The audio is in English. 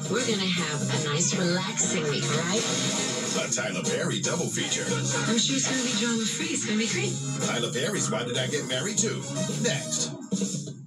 We're gonna have a nice, relaxing week, all right? A Tyler Perry double feature. I'm sure it's gonna be drama-free. It's gonna be great. Tyler Perry's Why Did I Get Married Too? Next.